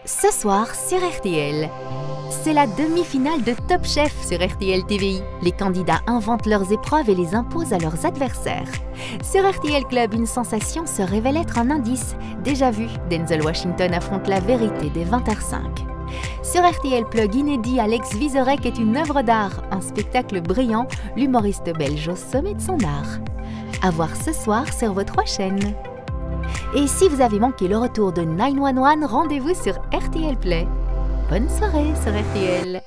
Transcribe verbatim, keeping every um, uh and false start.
Ce soir sur R T L. C'est la demi-finale de Top Chef sur R T L T V I. Les candidats inventent leurs épreuves et les imposent à leurs adversaires. Sur R T L Club, une sensation se révèle être un indice. Déjà vu, Denzel Washington affronte la vérité dès vingt heures cinq. Sur R T L Plug inédit, Alex Vizorek est une œuvre d'art, un spectacle brillant, l'humoriste belge au sommet de son art. À voir ce soir sur vos trois chaînes. Et si vous avez manqué le retour de neuf un un, rendez-vous sur R T L Play. Bonne soirée sur R T L.